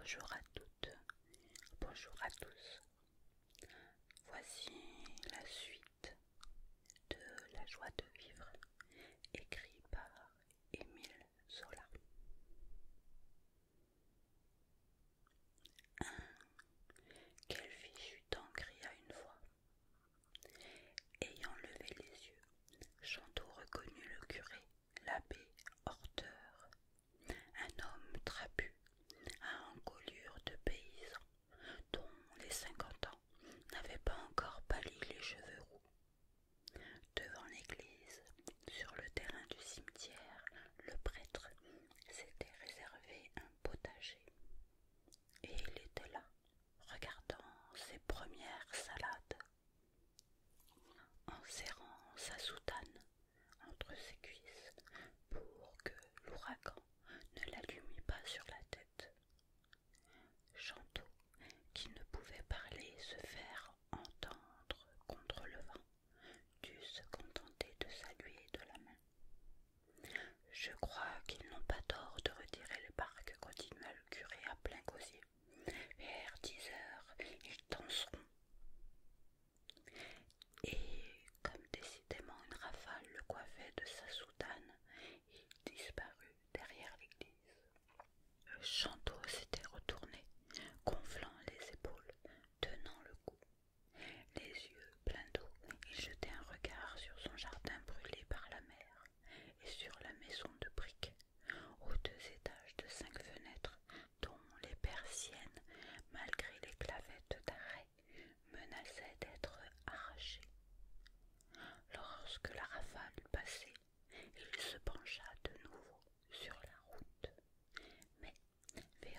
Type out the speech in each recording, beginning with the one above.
Bonjour à toutes, bonjour à tous. Voici la suite de La joie de vivre, écrit par Émile Zola. Quel fichu temps, cria une voix. Ayant levé les yeux, Chanteau reconnut le curé, l'abbé Horteur, un homme trapu, à encolure de paysan, dont les 50 ans n'avaient pas encore pâli les cheveux roux. Devant l'église, sur le terrain du cimetière, le prêtre s'était réservé un potager. Et il était là, regardant ses premières salades, en serrant sa soutane entre ses cuisses pour que l'ouragan ne l'allumît pas sur la tête. Chanteau, qui ne pouvait parler, se faire entendre contre le vent, dut se contenter de saluer de la main. « Je crois qu'ils n'ont pas tort de retirer les barques, continua le curé à plein gosier. Vers 10 heures, ils danseront. Et comme décidément une rafale le coiffait de sa soutane, il disparut derrière l'église. Chanteau s'était retourné, gonflant les épaules, tenant le cou. Les yeux pleins d'eau, il jetait un regard sur son jardin brûlé par la mer et sur la maison de briques, aux 2 étages de 5 fenêtres, dont les persiennes, malgré les clavettes d'arrêt, menaçaient d'être arrachées. Lorsque la rafale passait, il se pencha de nouveau sur la route, mais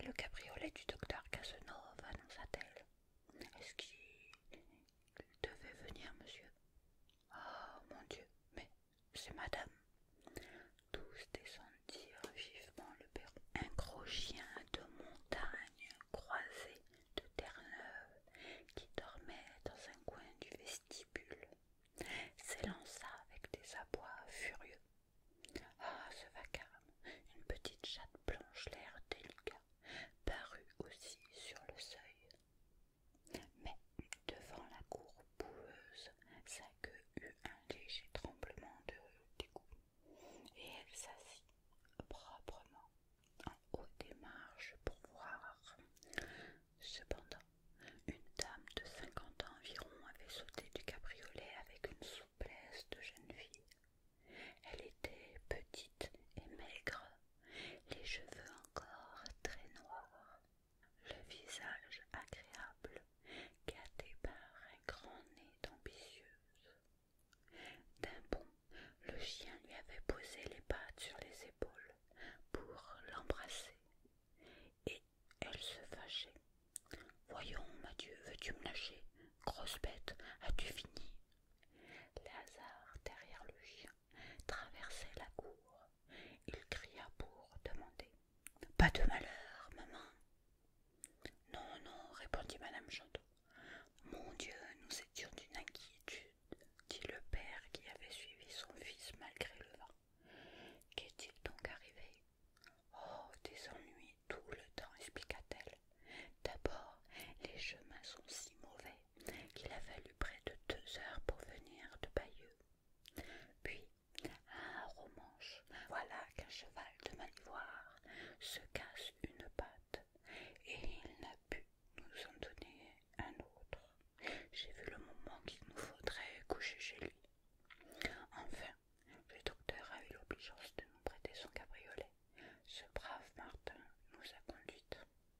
C'est le cabriolet du docteur Cazenove, annonça-t-elle. Est-ce qu'il devait venir, monsieur? Oh, mon Dieu, mais c'est madame. Tous descendirent vivement le perron. Un gros chien de montagne croisé de Terre-Neuve qui dormait dans un coin du vestibule s'élança avec des abois furieux. Ah, ce vacarme, une petite chatte blanche, l'air délicat, parut aussi sur le seuil. Mais devant la cour boueuse, sa queue eut un léger tremblement de dégoût, et elle s'assit proprement en haut des marches pour voir. Cependant, une dame de 50 ans environ avait sauté du cabriolet avec une souplesse de jeune fille. Elle était petite et maigre, les cheveux encore très noirs, le visage agréable, gâté par un grand nez d'ambitieuse. D'un bond, le chien lui avait posé les pattes sur les épaules pour l'embrasser, et elle se fâchait. Voyons, Mathieu, veux-tu me lâcher? Grosse bête, as-tu fini? Lazare, derrière le chien, traversait la cour. Il cria pour demander. Pas de malheur, maman? Non, non, répondit madame Chanteau. Mon Dieu, nous étions d'une inquiétude, dit le père qui avait suivi son fils malgré le vent. Qu'est-il donc arrivé? Oh, des ennuis tout le temps, expliqua-t-elle. D'abord, les chemins sont si mauvais qu'il a fallu près de 2 heures pour venir de Bayeux. Puis, à Romanche, voilà qu'un cheval de Malivoire se casse une patte, et il n'a pu nous en donner un autre. J'ai vu le moment qu'il nous faudrait coucher chez lui. Enfin, le docteur a eu l'obligeance de nous prêter son cabriolet. Ce brave Martin nous a conduites.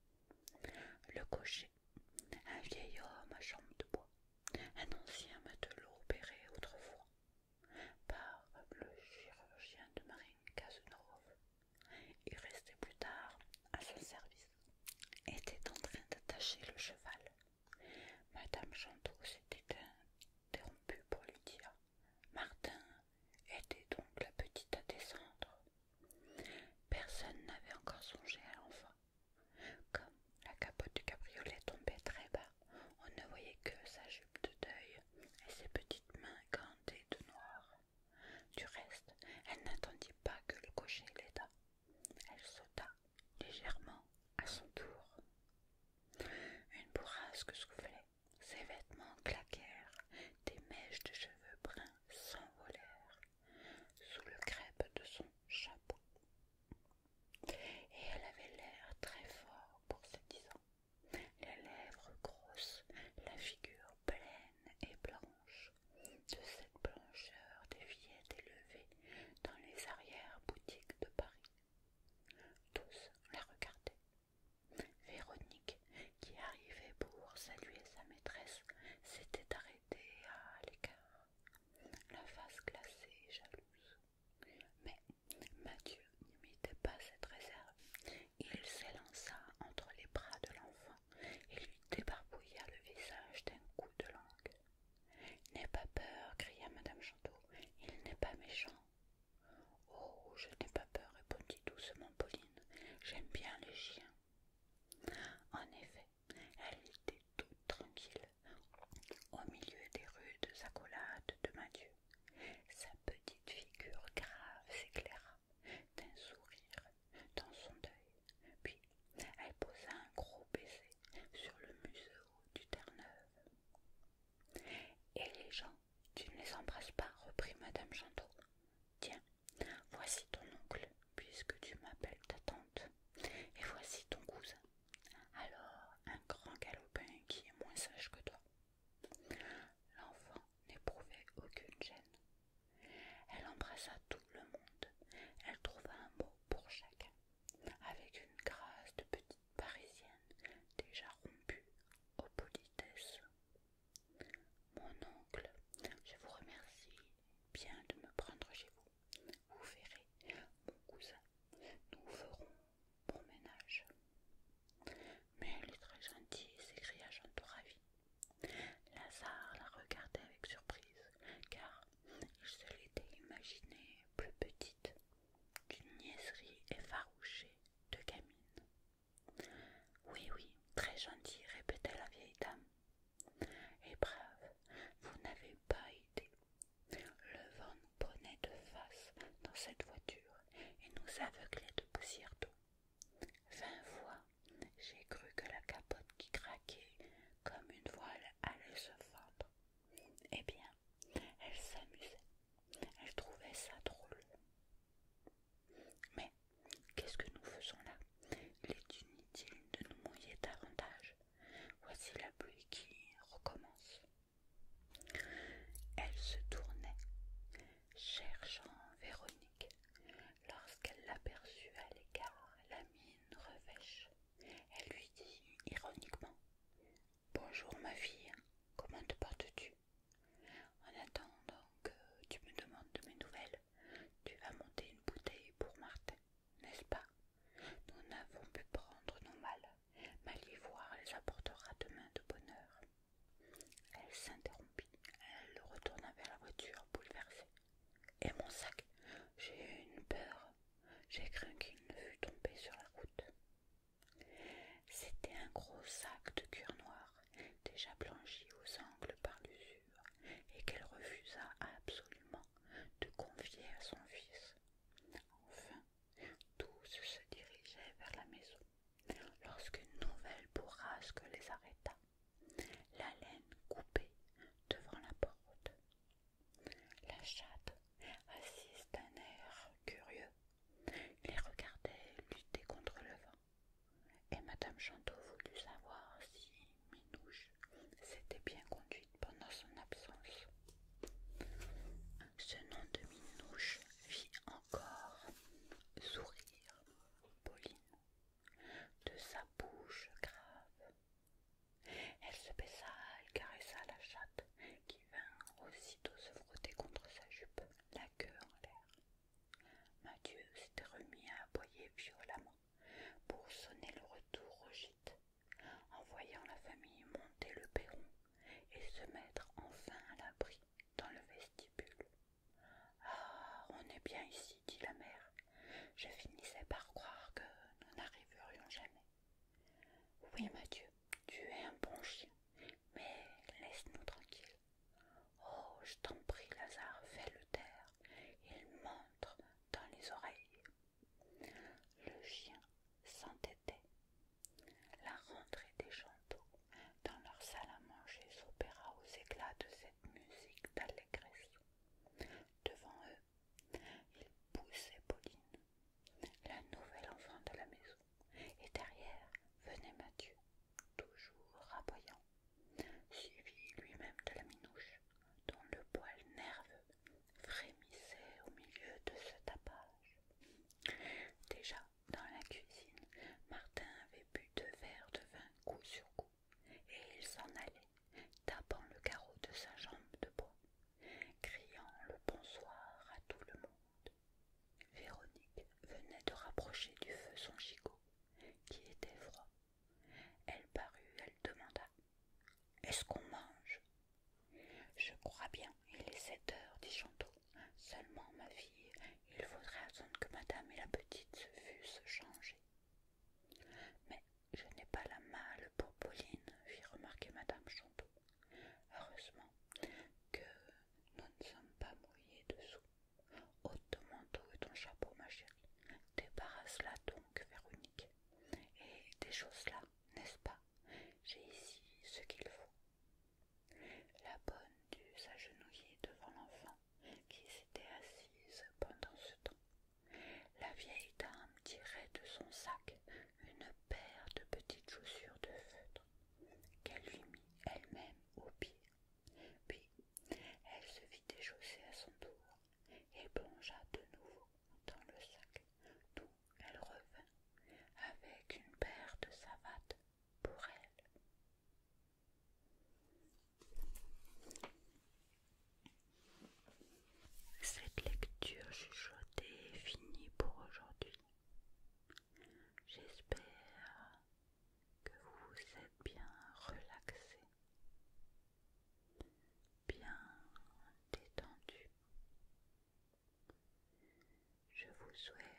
Le cocher, un vieil homme à jambes de bois, un ancien matelot opéré autrefois par le chirurgien de marine Cazenove, et resté plus tard à son service, était en train d'attacher le cheval. Madame Chanteau s'était interrompue pour lui dire « Martin, aidez donc la petite à descendre. » Personne n'avait encore songé à l'enfant. Comme la capote du cabriolet tombait très bas, on ne voyait que sa jupe de deuil et ses petites mains gantées de noir. Du reste, elle n'attendit pas que le cocher l'aidât. Elle sauta légèrement à son tour. Une bourrasque soufflait, ses vêtements claquèrent, des mèches de cheveux bruns s'envolèrent sous le crêpe de son chapeau. Et elle avait l'air très fort pour ses 10 ans, les lèvres grosses, la figure pleine et blanche, de cette blancheur des fillettes élevées dans les arrière-boutiques de Paris. Tous la regardaient. Véronique, qui arrivait pour saluer aveuglé de poussière d'eau. 20 fois, j'ai cru que la capote qui craquait comme une voile allait se fendre. Eh bien, elle s'amusait. Elle trouvait ça drôle. Mais qu'est-ce que nous faisons là? Il est inutile de nous mouiller davantage. Voici la pluie qui recommence. Elle se tournait, cherchant Véronique, lorsqu'elle l'aperçut à l'écart, la mine revêche. Elle lui dit ironiquement: Bonjour ma fille, comment te portes-tu? En attendant que tu me demandes de mes nouvelles, tu vas monter une bouteille pour Martin, n'est-ce pas? Nous n'avons pu prendre nos malles, ma l'ivoire les apportera demain de bonne heure. Elle s'interrompit, elle retourna vers la voiture bouleversée. Et mon sac? J'ai eu une peur, j'ai craint qu'il ne fût tombé sur la route. C'était un gros sac de cuir noir, déjà blanchi aux angles par l'usure, et qu'elle refusa absolument de confier à son fils. Enfin, tous se dirigeaient vers la maison, lorsqu'une nouvelle bourrasque les arrêta, la laine coupée devant la porte. La chatte, assise d'un air curieux, les regardait lutter contre le vent, et Madame Chanteau voulut savoir si Minouche s'était bien conduite pendant son absence. Ce nom de Minouche fit encore sourire Pauline de sa bouche grave. Elle se baissa, elle caressa la chatte qui vint aussitôt se frotter contre sa jupe, la queue en l'air. Mathieu s'était remis à aboyer violemment pour sonner le retour au gîte, en voyant la famille monter le perron et se mettre enfin à l'abri dans le vestibule. « Ah, on est bien ici, dit la mère. Je finissais par croire que nous n'arriverions jamais. Oui, Mathieu, tu es un bon chien, mais laisse-nous tranquilles. Oh, je t'en prie, Lazare, fais-le taire. Il m'entre dans les oreilles. » Le chien s'entêtait. La rentrée des Chanteaux dans leur salle à manger s'opéra aux éclats de cette musique d'allégresse. Devant eux, ils poussaient Pauline, la nouvelle enfant de la maison, et derrière venait Mathieu, toujours aboyant, suivi lui-même de la Minouche, dont le poil nerveux frémissait au milieu de ce tapage. Déjà, dans la cuisine, Martin avait bu 2 verres de vin coup sur coup, et il s'en allait, tapant le carreau de sa jambe de bois, criant le bonsoir à tout le monde. Véronique venait de rapprocher du feu son gigot, qui était froid. Elle parut, elle demanda: « Est-ce qu'on mange ?»« Je crois bien, il est 7 heures, dit Chanteau. Seulement, ma fille, il faudrait attendre que madame et la petite se fussent changées. »« Mais je n'ai pas la malle pour Pauline, fit remarquer madame Chanteau. Heureusement que nous ne sommes pas mouillés dessous. Ôte ton manteau et ton chapeau, ma chérie. Débarrasse-la donc, Véronique. Et des choses là, n'est-ce pas? J'ai ici ce qu'il faut. » La bonne dut s'agenouiller devant l'enfant qui s'était assise pendant ce temps. La vieille dame tirait de son sac une paire de petites chaussures de feutre qu'elle lui mit elle-même aux pieds. Puis elle se fit déchausser à son tour et plongea de nouveau dans le sac, d'où elle revint avec une paire de savates pour elle. Cette lecture chuchotée est finie pour aujourd'hui. J'espère que vous vous êtes bien relaxé, bien détendu. Je vous souhaite